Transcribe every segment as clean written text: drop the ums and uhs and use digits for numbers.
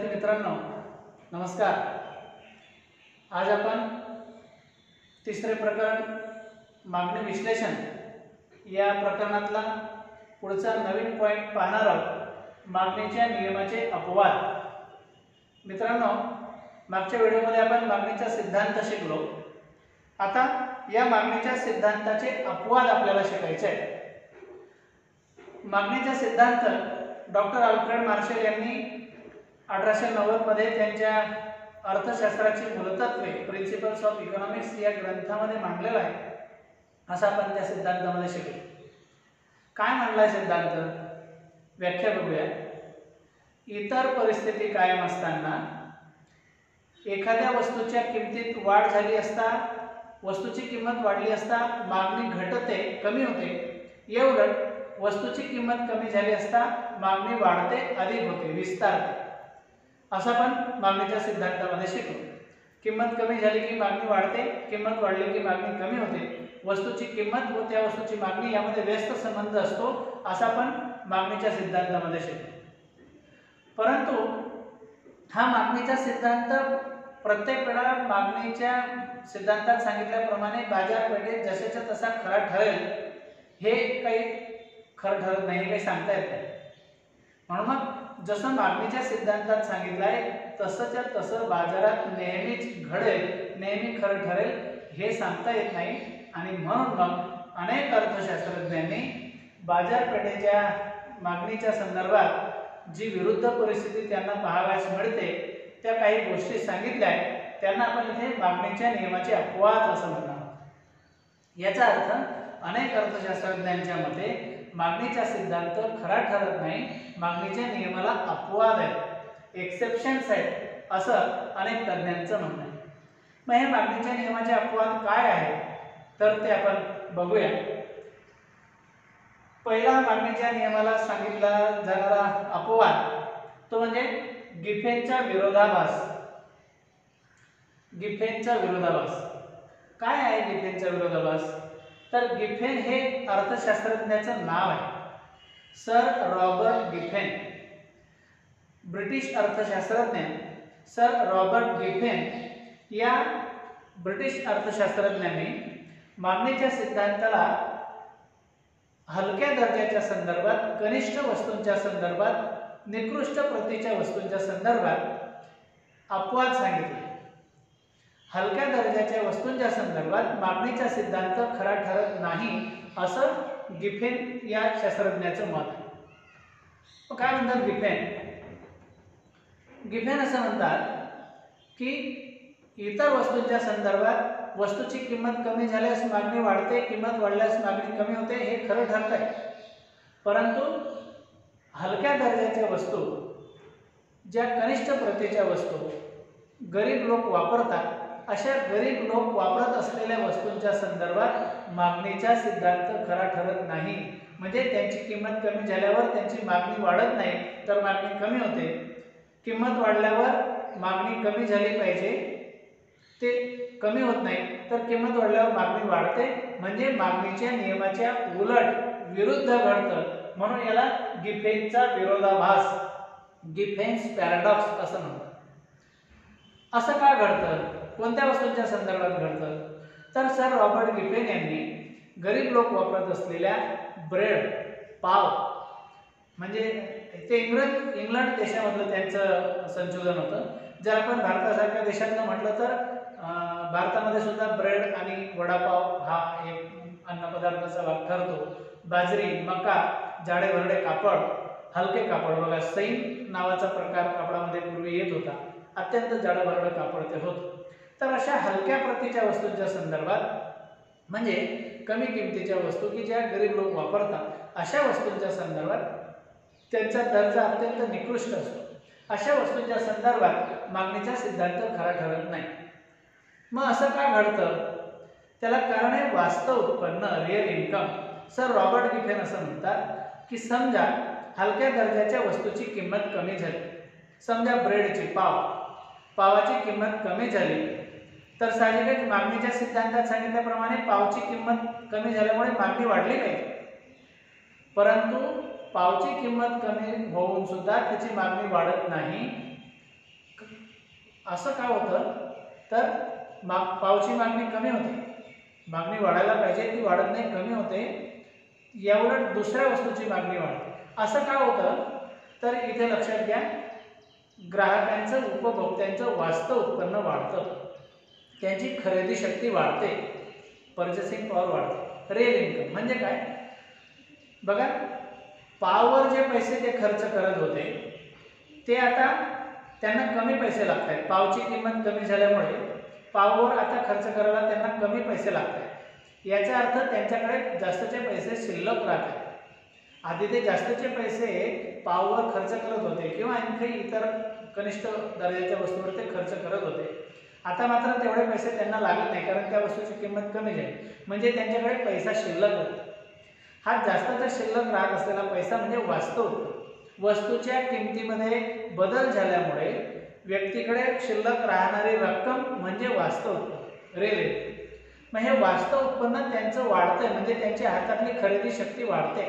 विद्यार्थी मित्रांनो, नमस्कार। आज आपण तिसरे प्रकरण मागणी विश्लेषण या प्रकरणातला पुढचा नवीन पॉइंट पाहणार आहोत। मागणीच्या नियमाचे अपवाद। मित्रांनो, मागच्या व्हिडिओमध्ये आपण मागणीचा सिद्धांत शिकलो। आता या मागणीच्या सिद्धांताचे अपवाद आपल्याला शिकायचे आहेत। मागणीचा सिद्धांत डॉक्टर अल्फ्रेड मार्शल यांनी 1890 मध्ये त्यांच्या अर्थशास्त्राची मूलतत्वे प्रिन्सिपल्स ऑफ इकॉनॉमिक्स या ग्रंथामध्ये मांडलेला आहे। असं आपण त्या सिद्धांतामध्ये शिकलो। काय मांडलाय सिद्धांत? व्याख्या बघूया। इतर परिस्थिती कायम असताना एखाद्या वस्तूच्या किमतीत वाढ झाली असता वस्तूची किंमत वाढली असता मागणी घटते, कमी होते। याउलट वस्तूची किंमत कमी झाली असता मागणी वाढते, अधिक होते, विस्तारते। असं आपण मागणीच्या सिद्धांतामध्ये शिकलो। किंमत कमी झाली की मागणी वाढते, किंमत वाढली की मागणी कमी होते। वस्तूची किंमत व त्या वस्तूची मागणी यामध्ये व्यस्त संबंध असतो, असं आपण मागणीच्या सिद्धांतामध्ये शिकलो। परंतु हा मागणीचा सिद्धांत प्रत्येक वेळा मागणीच्या सिद्धांतात सांगितल्याप्रमाणे बाजारपेठेत जशाच्या तसा खरा ठरेल हे काही खरं ठरत नाही, काही सांगता येत नाही। म्हणून मग जसं मागणीच्या सिद्धांतात सांगितलंय तसंच्या तसं बाजारात नेहमीच घडेल, नेहमी खरं ठरेल हे सांगता येत नाही। आणि म्हणून मग अनेक अर्थशास्त्रज्ञांनी बाजारपेठेच्या मागणीच्या संदर्भात जी विरुद्ध परिस्थिती त्यांना पाहावयास मिळते त्या काही गोष्टी सांगितल्या आहेत, त्यांना आपण इथे मागणीच्या नियमाचे अपवाद असं म्हणणार आहोत। याचा अर्थ अनेक अर्थशास्त्रज्ञांच्या मते मागणीचा सिद्धांत खरा ठरत नाही, मागणीच्या नियमाला अपवाद आहेत, एक्सेप्शन्स आहेत, असं अनेक तज्ञांचं म्हणणं आहे। मग हे मागणीच्या नियमाचे अपवाद काय आहेत तर ते आपण बघूया। पहिला मागणीच्या नियमाला सांगितला जाणारा अपवाद तो म्हणजे गिफेनचा विरोधाभास। गिफेनचा विरोधाभास काय आहे? गिफेनचा विरोधाभास तर गिफेन हे अर्थशास्त्रज्ञाचं नाव आहे। सर रॉबर्ट गिफेन, ब्रिटिश अर्थशास्त्रज्ञ सर रॉबर्ट गिफेन या ब्रिटिश अर्थशास्त्रज्ञांनी मागणीच्या सिद्धांताला हलक्या दर्जाच्या संदर्भात, कनिष्ठ वस्तूंच्या संदर्भात, निकृष्ट प्रतीच्या वस्तूंच्या संदर्भात अपवाद सांगितले। हलक्या दर्जाच्या वस्तूंच्या संदर्भात मागणीचा सिद्धांत खरा ठरत नाही असं गिफेन या शास्त्रज्ञाचं मत आहे। काय म्हणतात गिफेन? गिफेन असं म्हणतात की इतर वस्तूंच्या संदर्भात वस्तूची किंमत कमी झाल्यास मागणी वाढते, किंमत वाढल्यास मागणी कमी होते, हे खरं ठरत आहे। परंतु हलक्या दर्जाच्या वस्तू, ज्या कनिष्ठ प्रतीच्या वस्तू गरीब लोक वापरतात, अशा गरीब लोक वापरत असलेल्या वस्तूंच्या संदर्भात मागणीचा सिद्धांत खरा ठरत नाही। म्हणजे त्यांची किंमत कमी झाल्यावर त्यांची मागणी वाढत नाही तर मागणी कमी होते, किंमत वाढल्यावर मागणी कमी झाली पाहिजे ते कमी होत नाही तर किंमत वाढल्यावर मागणी वाढते, म्हणजे मागणीच्या नियमाच्या उलट, विरुद्ध घडतं। म्हणून याला गिफेनचा विरोधाभास, गिफेन्स पॅराडॉक्स असं म्हणतात। असं का घडतं? कोणत्या वस्तूंच्या संदर्भात घडतं तर सर रॉबर्ट गिफेन यांनी गरीब लोक वापरत असलेल्या ब्रेड, पाव, म्हणजे ते इंग्लंड देशामधलं त्यांचं संशोधन होतं। जर आपण भारतासारख्या देशातलं म्हटलं तर भारतामध्ये सुद्धा ब्रेड आणि वडापाव हा एक अन्नपदार्थाचा भाग ठरतो। बाजरी, मका, जाडे भरडे कापड, हलके कापड, बघा सैन नावाचा प्रकार कापडामध्ये पूर्वी येत होता, अत्यंत जाडं भरडं कापड ते होतं। तर अशा हलक्या प्रतीच्या वस्तूंच्या संदर्भात, म्हणजे कमी किमतीच्या वस्तू की ज्या गरीब लोक वापरतात, अशा वस्तूंच्या संदर्भात त्यांचा दर्जा अत्यंत निकृष्ट असतो। अशा वस्तूंच्या संदर्भात मागणीचा सिद्धांत खरा ठरत नाही। मग असं का घडतं? त्याला कारण आहे वास्तव उत्पन्न, real income. Sir Robert Giffen असं म्हणतात की समजा हलक्या दर्जाच्या वस्तूची किंमत कमी झाली, समजा ब्रेडची, पावाची किंमत कमी झाली तर साहजिकच मागणीच्या सिद्धांतात सांगितल्याप्रमाणे पावची किंमत कमी झाल्यामुळे मागणी वाढली पाहिजे। परंतु पावची किंमत कमी होऊन सुद्धा त्याची मागणी वाढत नाही, असं का होतं तर पावची मागणी कमी होते, मागणी वाढायला पाहिजे ती वाढत नाही, कमी होते, याउलट दुसऱ्या वस्तूची मागणी वाढते. असं का होतं तर इथे लक्षात घ्या, ग्राहकांचं उपभोक्त्यांचं वास्तव उत्पन्न वाढतं, त्यांची खरेदी शक्ती वाढते, पर्चेसिंग पॉवर वाढते. रिअल इन्कम म्हणजे काय बघा, पाववर जे पैसे ते खर्च करत होते ते आता त्यांना कमी पैसे लागत आहेत. पावची किंमत कमी झाल्यामुळे पाववर आता खर्च करायला त्यांना कमी पैसे लागत आहेत. याचा अर्थ त्यांच्याकडे जास्तचे पैसे शिल्लक राहत आहेत. आधी ते जास्तचे पैसे पाववर खर्च करत होते किंवा आणखी इतर कनिष्ठ दर्जाच्या वस्तूवर ते खर्च करत होते. आता मात्र तेवढे पैसे त्यांना लागत नाही, कारण त्या वस्तूची किंमत कमी झाली, म्हणजे त्यांच्याकडे पैसा शिल्लक राहतो. हा जास्तचा शिल्लक राहत असलेला पैसा म्हणजे वास्तव उत्पन्न. वस्तूच्या किमतीमध्ये बदल झाल्यामुळे व्यक्तीकडे शिल्लक राहणारी रक्कम म्हणजे वास्तव उत्पन्न, रिअल. मग हे वास्तव उत्पन्न त्यांचं वाढतंय, म्हणजे त्यांच्या हातातली खरेदी शक्ती वाढते.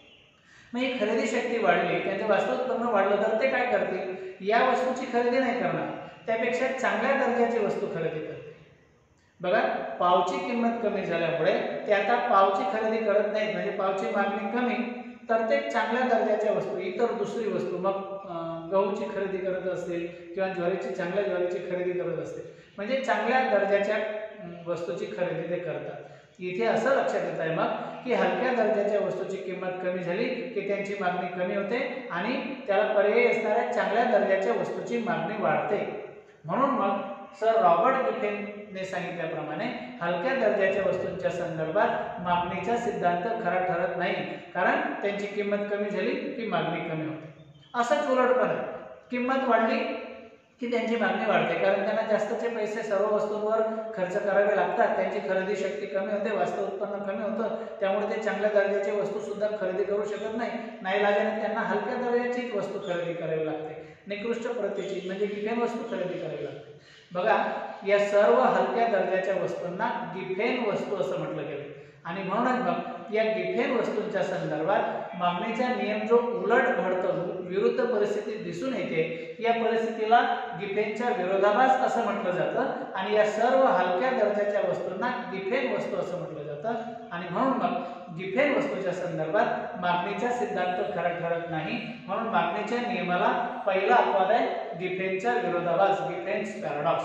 मग ही खरेदी शक्ती वाढली, त्यांचं वास्तव उत्पन्न वाढलं तर ते काय करतील, या वस्तूची खरेदी नाही करणार, त्यापेक्षा चांगल्या दर्जाची वस्तू खरेदी करतील. बघा, पावची किंमत कमी झाल्यामुळे ते आता पावची खरेदी करत नाहीत, म्हणजे पावची मागणी कमी, तर ते चांगल्या दर्जाच्या वस्तू, इतर दुसरी वस्तू, मग गहूची खरेदी करत असतील किंवा ज्वारीची, चांगल्या ज्वारीची खरेदी करत असतील, म्हणजे चांगल्या दर्जाच्या वस्तूची खरेदी ते करतात. इथे असं लक्षात येत आहे मग की हलक्या दर्जाच्या वस्तूची किंमत कमी झाली की त्यांची मागणी कमी होते आणि त्याला पर्यायी असणाऱ्या चांगल्या दर्जाच्या वस्तूची मागणी वाढते. म्हणून मग सर रॉबर्ट गिफेनने सांगितल्याप्रमाणे हलक्या दर्जाच्या वस्तूंच्या संदर्भात मागणीचा सिद्धांत खरा ठरत नाही, कारण त्यांची किंमत कमी झाली की मागणी कमी होते. असंच उलट पण आहे, किंमत वाढली की त्यांची मागणी वाढते, कारण त्यांना जास्तचे पैसे सर्व वस्तूंवर खर्च करावे लागतात, त्यांची खरेदी शक्ती कमी होते, वास्तव उत्पन्न कमी होतं, त्यामुळे ते चांगल्या दर्जाची वस्तू सुद्धा खरेदी करू शकत नाही. नाईलाजाने त्यांना हलक्या दर्जाचीच वस्तू खरेदी करावी लागते, निकृष्ट प्रतीची म्हणजे गिफेन वस्तू खरेदी करावी लागते. बघा, या सर्व हलक्या दर्जाच्या वस्तूंना गिफेन वस्तू असं म्हटलं गेलं, आणि म्हणूनच मग या गिफेन वस्तूंच्या संदर्भात मागणीचा नियम जो उलट घडतो, विरुद्ध परिस्थिती दिसून येते, या परिस्थितीला गिफेनच्या विरोधाभास असं म्हटलं जातं, आणि या सर्व हलक्या दर्जाच्या वस्तूंना गिफेन वस्तू असं म्हटलं जातं. आणि म्हणून मग गिफेन वस्तूच्या संदर्भात मागणीचा सिद्धांत खरा ठरत नाही, म्हणून मागणीच्या नियमाला पहिला अपवाद आहे गिफेनचा विरोधाभास, गिफेन्स पॅराडॉक्स.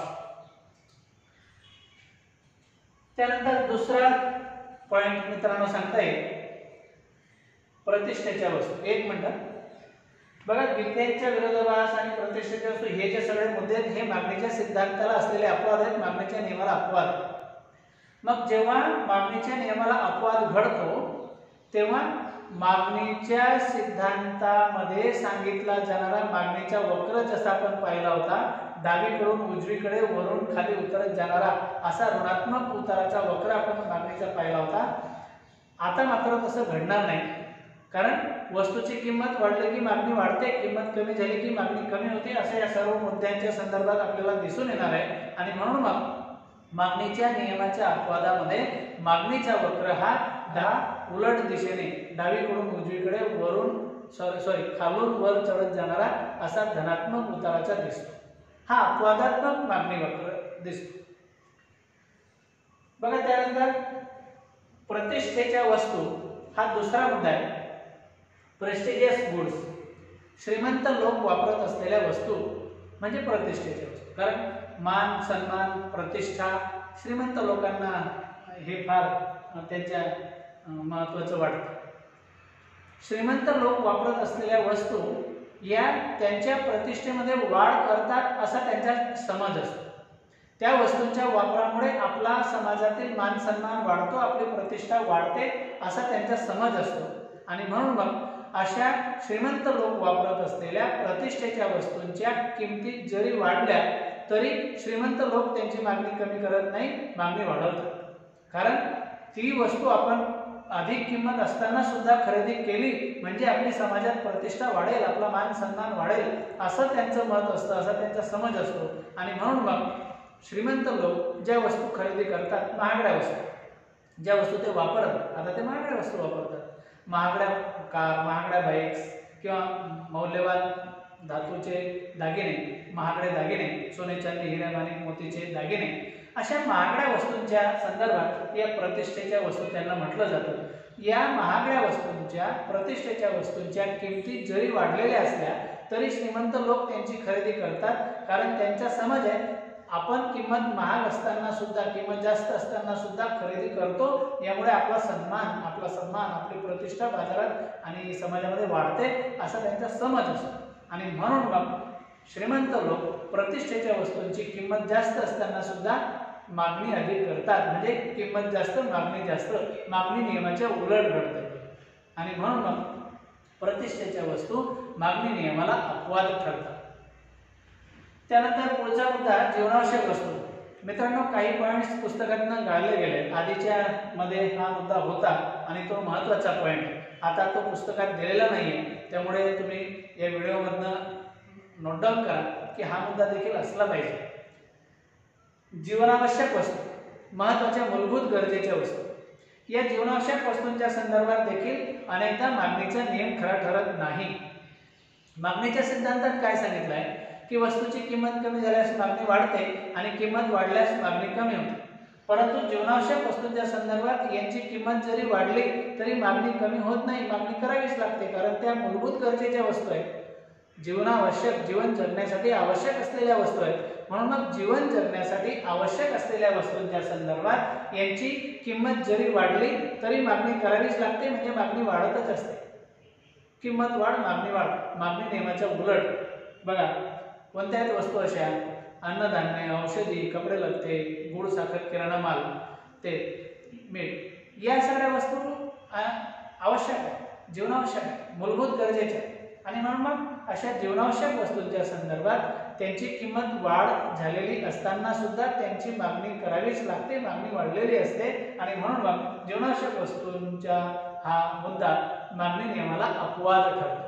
त्यानंतर दुसरा पॉइंट मित्रांनो सांगता येईल प्रतिष्ठेच्या वस्तू. एक मिनिट बघा, गिफेनच्या विरोधाभास आणि प्रतिष्ठेच्या वस्तू हे जे सगळे मुद्दे आहेत हे मागणीच्या सिद्धांताला असलेले अपवाद आहेत, मागणीच्या नियमाला अपवाद आहेत. मग जेव्हा मागणीच्या नियमाला अपवाद घडतो तेव्हा मागणीच्या सिद्धांतामध्ये सांगितला जाणारा मागणीचा वक्र जसा आपण पाहिला होता, डावीकडून उजवीकडे वरून खाली उतरत जाणारा असा ऋणात्मक उताराचा वक्र आपण मागणीचा पाहिला होता. आता मात्र तसं घडणार नाही, कारण वस्तूची किंमत वाढली की मागणी वाढते, किंमत कमी झाली की मागणी कमी होते, अशा या सर्व मुद्द्यांच्या संदर्भात आपल्याला दिसून येणार आहे. आणि म्हणून मग मागणीच्या नियमाच्या अपवादामध्ये मागणीचा वक्र हा उलट दिशेने डावीकडून उजवीकडे वरून खालून वर चढत जाणारा असा धनात्मक उताराचा दिसतो. हा अपवादात्मक मागणी वक्र दिसतो. बघा, त्यानंतर प्रतिष्ठेच्या वस्तू हा दुसरा मुद्दा आहे. प्रेस्टिजियस गुड्स, श्रीमंत लोक वापरत असलेल्या वस्तू म्हणजे प्रतिष्ठेच्या वस्तू, कारण मान सन्मान प्रतिष्ठा श्रीमंत लोकांना हे फार त्यांच्या महत्त्वाचं वाटतं. श्रीमंत लोक वापरत असलेल्या वस्तू या त्यांच्या प्रतिष्ठेमध्ये वाढ करतात असा त्यांचा समज असतो. त्या वस्तूंच्या वापरामुळे आपला समाजातील मान सन्मान वाढतो, आपली प्रतिष्ठा वाढते असा त्यांचा समज असतो. आणि म्हणून मग अशा श्रीमंत लोक वापरत असलेल्या प्रतिष्ठेच्या वस्तूंच्या किमती जरी वाढल्या तरी श्रीमंत लोक त्यांची मागणी कमी करत नाही, मागणी वाढवतात, कारण ती वस्तू आपण अधिक किंमत असताना सुद्धा खरेदी केली म्हणजे आपली समाजात प्रतिष्ठा वाढेल, आपला मान सन्मान वाढेल असं त्यांचं मत असतं, असा त्यांचा समज असतो. आणि म्हणून मग श्रीमंत लोक ज्या वस्तू खरेदी करतात, महागड्या वस्तू, ज्या वस्तू ते वापरतात, आता ते महागड्या वस्तू वापरतात, महागड्या कार, महागड्या बाईक्स किंवा मौल्यवान धातूचे दागिने, महागडे दागिने, सोने चांदी हिरे माणिक मोतीचे दागिने, अशा महागड्या वस्तूंच्या संदर्भात या प्रतिष्ठेच्या वस्तू त्यांना म्हटलं जातं. या महागड्या वस्तूंच्या, प्रतिष्ठेच्या वस्तूंच्या किमती जरी वाढलेल्या असल्या तरी श्रीमंत लोक त्यांची खरेदी करतात, कारण त्यांचा समज आहे आपण किंमत महाग असताना सुद्धा, किंमत जास्त असताना सुद्धा खरेदी करतो, यामुळे आपला सन्मान, आपली प्रतिष्ठा बाजारात आणि समाजामध्ये वाढते असा त्यांचा समज असतो. आणि म्हणून मग श्रीमंत लोक प्रतिष्ठेच्या वस्तूंची किंमत जास्त असताना सुद्धा मागणी अधिक करतात, म्हणजे किंमत जास्त मागणी जास्त, मागणी नियमाच्या उलट घडते. आणि म्हणून मग प्रतिष्ठेच्या वस्तू मागणी नियमाला अपवाद ठरतात. त्यानंतर पुढचा मुद्दा जीवनावश्यक वस्तू. मित्रांनो, काही पॉइंट्स पुस्तकातून गाळले गेले. आधीच्या मध्ये हा मुद्दा होता आणि तो महत्त्वाचा पॉइंट आहे. आता तो पुस्तकात दिलेला नाहीये, त्यामुळे तुम्ही या व्हिडिओमधनं नोट डाऊन करा की हा मुद्दा देखील असला पाहिजे. जीवनावश्यक वस्तू, महत्त्वाच्या मूलभूत गरजेच्या वस्तू. या जीवनावश्यक वस्तूंच्या संदर्भात देखील अनेकदा मागणीचा नियम खरा ठरत नाही. मागणीच्या सिद्धांतात काय सांगितलं आहे की वस्तूची किंमत कमी झाल्यास मागणी वाढते आणि किंमत वाढल्यास मागणी कमी होते. परंतु जीवनावश्यक वस्तूंच्या संदर्भात यांची किंमत जरी वाढली तरी मागणी कमी होत नाही, मागणी करावीच लागते, कारण त्या मूलभूत गरजेच्या वस्तू आहेत. जीवनावश्यक, जीवन जगण्यासाठी आवश्यक असलेल्या वस्तू आहेत. म्हणून मग जीवन जगण्यासाठी आवश्यक असलेल्या वस्तूंच्या संदर्भात यांची किंमत जरी वाढली तरी मागणी करावीच लागते, म्हणजे मागणी वाढतच असते. किंमत वाढ, मागणी वाढ, मागणी नियमाच्या उलट. बघा, कोणत्याही वस्तू अशा अन्नधान्य, औषधी, कपडे लत्ते, गुळ, साखर, किराणा माल, ते मीठ, या सगळ्या वस्तू आवश्यक आहे, जीवनावश्यक आहे, मूलभूत गरजेच्या आहेत. आणि म्हणून मग अशा जीवनावश्यक वस्तूंच्या संदर्भात त्यांची किंमत वाढ झालेली असताना सुद्धा त्यांची मागणी करावीच लागते, मागणी वाढलेली असते. आणि म्हणून मग जीवनावश्यक वस्तूंचा हा मुद्दा मागणी नियमाला अपवाद ठरतो.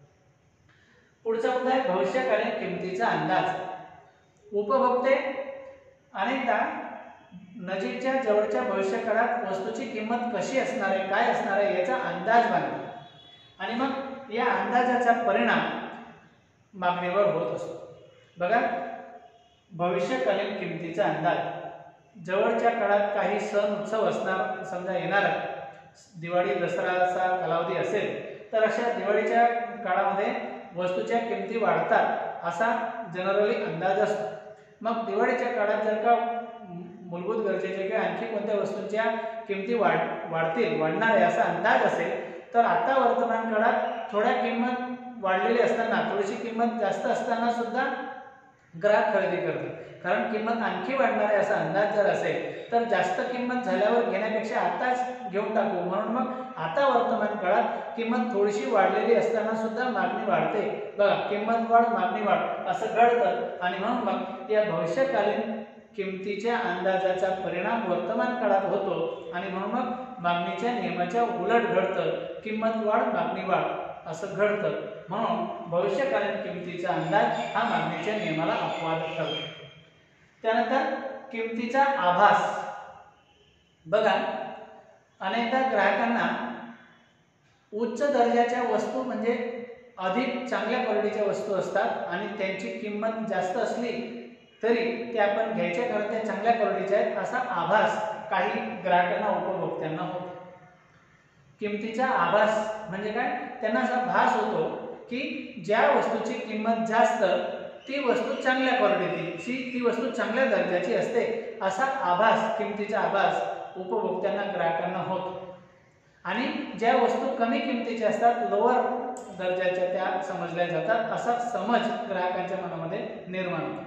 पुढचा मुद्दा आहे भविष्यकालीन किमतीचा अंदाज. उपभोक्ते अनेकदा नजीकच्या जवळच्या भविष्यकाळात वस्तूची किंमत कशी असणार आहे, काय असणार आहे याचा अंदाज बांधतात आणि मग या अंदाजाचा परिणाम मागणीवर होत असतो. बघा, भविष्यकालीन किमतीचा अंदाज. जवळच्या काळात काही सण उत्सव असणार, समजा येणार आहे, दिवाळी दसराचा कालावधी असेल तर अशा दिवाळीच्या काळामध्ये वस्तूच्या किमती वाढतात असा जनरली अंदाज असतो. मग दिवाळीच्या काळात जर का मूलभूत गरजेच्या किंवा आणखी कोणत्या वस्तूंच्या किमती वाढणार आहे असा अंदाज असेल तर आता वर्तमान काळात थोड्या किंमत वाढलेली असताना, थोडीशी किंमत जास्त असताना सुद्धा ग्राहक खरेदी करतात. कारण किंमत आणखी वाढणार आहे असा अंदाज जर असेल तर जास्त किंमत झाल्यावर घेण्यापेक्षा आताच घेऊन टाकू, म्हणून मग आता वर्तमान काळात किंमत थोडीशी वाढलेली असताना सुद्धा मागणी वाढते. बघा, किंमत वाढ, मागणी वाढ असं घडतं. आणि म्हणून मग या भविष्यकालीन किमतीच्या अंदाजाचा परिणाम वर्तमान काळात होतो आणि म्हणून मग मागणीच्या नियमाच्या उलट घडतं. किंमत वाढ, मागणी वाढ असं घडतं. म्हणून भविष्यकालीन किमतीचा अंदाज हा मागणीच्या नियमाला अपवाद ठरतो. त्यानंतर किमतीचा आभास. बघा, अनेकदा ग्राहकांना उच्च दर्जाच्या वस्तू म्हणजे अधिक चांगल्या क्वालिटीच्या वस्तू असतात आणि त्यांची किंमत जास्त असली तरी ते आपण घ्यायच्या कारण त्या चांगल्या क्वालिटीच्या आहेत असा आभास काही ग्राहकांना, उपभोक्त्यांना होतो. किमतीचा आभास म्हणजे काय? त्यांना असा भास होतो की ज्या वस्तूची किंमत जास्त ती वस्तू चांगल्या क्वालिटीची, ती वस्तू चांगल्या दर्जाची असते असा आभास, किमतीचा आभास उपभोक्त्यांना, ग्राहकांना होतो. आणि ज्या वस्तू कमी किमतीच्या असतात, लोअर दर्जाच्या त्या समजल्या जातात असा समज ग्राहकांच्या मनामध्ये निर्माण होतो.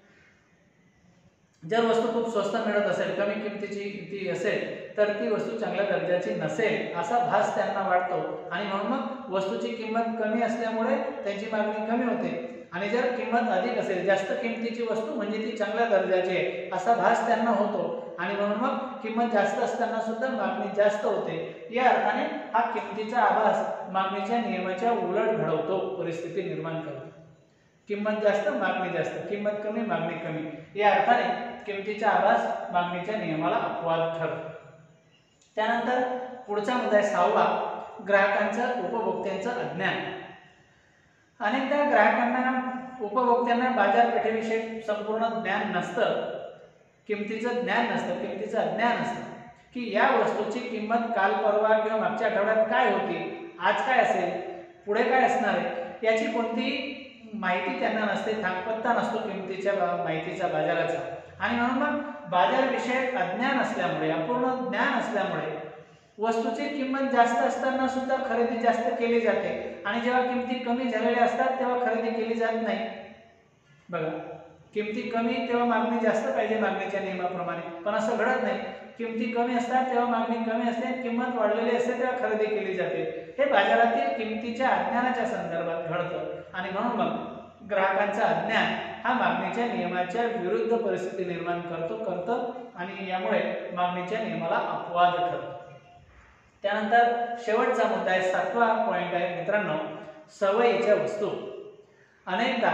जर वस्तू खूप स्वस्त मिळत असेल, कमी किमतीची ती असेल तर ती वस्तू चांगल्या दर्जाची नसेल असा भास त्यांना वाटतो आणि म्हणून मग वस्तूची किंमत कमी असल्यामुळे त्यांची मागणी कमी होते. आणि जर किंमत अधिक असेल, जास्त किमतीची वस्तू म्हणजे ती चांगल्या दर्जाची आहे असा भास त्यांना होतो आणि म्हणून मग किंमत जास्त असताना सुद्धा मागणी जास्त होते. या अर्थाने हा किमतीचा आभास मागणीच्या नियमाच्या उलट घडवतो, परिस्थिती निर्माण करतो. किंमत जास्त, मागणी जास्त, किंमत कमी, मागणी कमी, या अर्थाने किमतीचा आभास मागणीच्या नियमाला अपवाद ठरतो. त्यानंतर पुढचा मुद्दा आहे 6वा, ग्राहकांचं, उपभोक्त्यांचं अज्ञान. अनेकदा ग्राहकांना उपभोक्त्यांना बाजारपेठेविषयी संपूर्ण ज्ञान नसतं, किमतीचं ज्ञान नसतं, किमतीचं अज्ञान असतं की या वस्तूची किंमत काल परवा किंवा मागच्या आठवड्यात काय होती, आज काय असेल, पुढे काय असणार आहे याची कोणती माहिती त्यांना नसते, थांगपत्ता नसतो किमतीच्या माहितीचा बाजाराचा. आणि म्हणून मग बाजारविषयक अज्ञान असल्यामुळे, अपूर्ण ज्ञान असल्यामुळे वस्तूची किंमत जास्त असताना सुद्धा खरेदी जास्त केली जाते आणि जेव्हा किमती कमी झालेल्या असतात तेव्हा खरेदी केली जात नाही. बघा, किमती कमी तेव्हा मागणी जास्त पाहिजे मागणीच्या नियमाप्रमाणे, पण असं घडत नाही. किमती कमी असतात तेव्हा मागणी कमी असते, किंमत वाढलेली असते तेव्हा खरेदी केली जाते. हे बाजारातील किमतीच्या अज्ञानाच्या संदर्भात घडतं आणि म्हणून मग ग्राहकांचा अज्ञान हा मागणीच्या नियमाच्या विरुद्ध परिस्थिती निर्माण करतं आणि यामुळे मागणीच्या नियमाला अपवाद ठरतो. त्यानंतर शेवटचा मुद्दा आहे, 7वा पॉइंट आहे मित्रांनो, सवयीच्या वस्तू. अनेकदा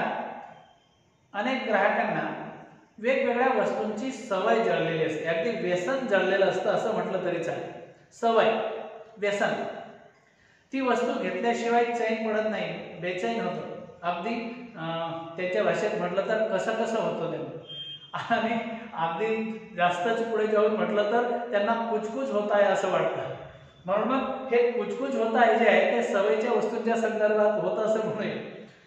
अनेक ग्राहकांना वेगवेगळ्या वस्तूंची सवय जळलेली असते, अगदी व्यसन जळलेलं असतं असं म्हटलं तरी चालेल. सवय, व्यसन, ती वस्तू घेतल्याशिवाय चैन पडत नाही, बेचैन होतं. अगदी त्याच्या भाषेत म्हटलं तर कसं कसं होतं त्यांना, आणि अगदी जास्तच पुढे जाऊन म्हटलं तर त्यांना कुचकुच होत आहे असं वाटतं. म्हणून मग हे कुचकुच होत आहे जे आहे ते सवयीच्या वस्तूंच्या संदर्भात होतं असं म्हणूया.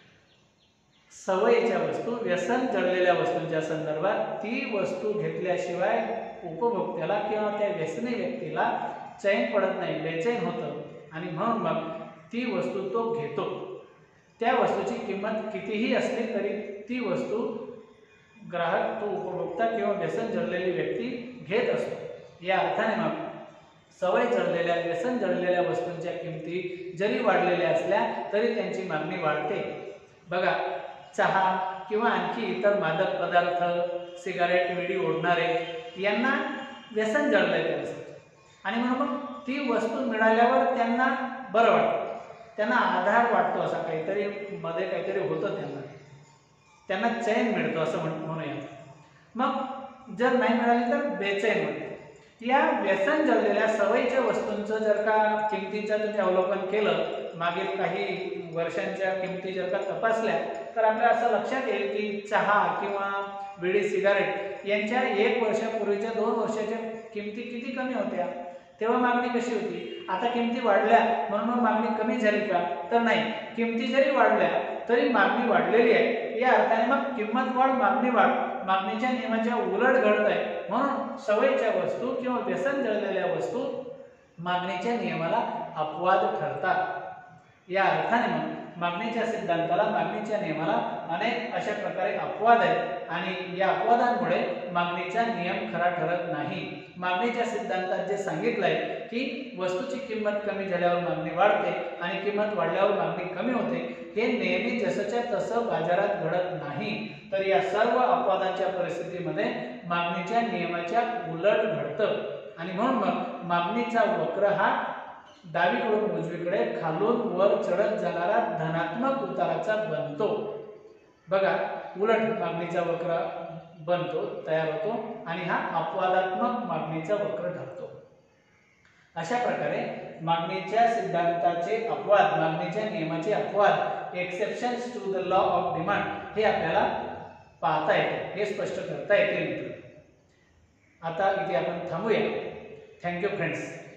सवयीच्या वस्तू, व्यसन जळलेल्या वस्तूंच्या संदर्भात ती वस्तू घेतल्याशिवाय उपभोक्त्याला किंवा त्या व्यसनी व्यक्तीला चैन पडत नाही, बेचैन होतं आणि म्हणून मग ती वस्तू तो घेतो. त्या वस्तूची किंमत कितीही असली तरी ती वस्तू ग्राहक, तो उपभोक्ता किंवा व्यसन जळलेली व्यक्ती घेत असतो. या अर्थाने मग सवय जळलेल्या, व्यसन जळलेल्या वस्तूंच्या किमती जरी वाढलेल्या असल्या तरी त्यांची मागणी वाढते. बघा, चहा किंवा आणखी इतर मादक पदार्थ, सिगारेट, विडी ओढणारे यांना व्यसन जळलंय त्यांचं आणि म्हणून मग ती वस्तू मिळाल्यावर त्यांना बरं वाटतं, त्यांना आधार वाटतो, असा काहीतरी मध्ये काहीतरी होतं त्यांना चैन मिळतो असं म्हणूया. मग जर नाही मिळाली तर बेचैन होते. या व्यसन जळलेल्या सवयीच्या वस्तूंचं जर का किमतीचं तुम्ही अवलोकन केलं, मागील काही वर्षांच्या किमती जर का तपासल्या तर आपल्याला असं लक्षात येईल की चहा किंवा विडी, सिगारेट यांच्या 1 वर्षापूर्वीच्या, 2 वर्षाच्या किमती किती कमी होत्या, तेव्हा मागणी कशी होती. आता किमती वाढल्या म्हणून मग मागणी कमी झाली का, तर नाही. किमती जरी वाढल्या तरी मागणी वाढलेली आहे. या अर्थाने मग किंमत वाढ, मागणी वाढ, मागणीच्या नियमाच्या उलट घडत आहे. म्हणून सवयीच्या वस्तू किंवा व्यसन जळलेल्या वस्तू मागणीच्या नियमाला अपवाद ठरतात. या अर्थाने मग मागणीच्या सिद्धांताला, मागणीच्या नियमाला अनेक अशा प्रकारे अपवाद आहेत आणि या अपवादांमुळे मागणीचा नियम खरा ठरत नाही. मागणीच्या सिद्धांतात जे सांगितलंय की वस्तूची किंमत कमी झाल्यावर मागणी वाढते आणि किंमत वाढल्यावर मागणी कमी होते, हे नेहमी जसंच्या तसं बाजारात घडत नाही. तर या सर्व अपवादांच्या परिस्थितीमध्ये मागणीच्या नियमाच्या उलट घडतं आणि म्हणून मग मागणीचा वक्र हा डावीकडून उजवीकडे, खालून वर चढत जाणारा धनात्मक उताराचा बनतो. बघा, उलट मागणीचा वक्र बनतो, तयार होतो आणि हा अपवादात्मक मागणीचा वक्र ठरतो. अशा प्रकारे मागणीच्या सिद्धांताचे अपवाद, मागणीच्या नियमाचे अपवाद, exceptions to the law of demand, हे आपल्याला पाहता येते, हे स्पष्ट करता येते मित्र. आता इथे आपण थांबूया. Thank you friends.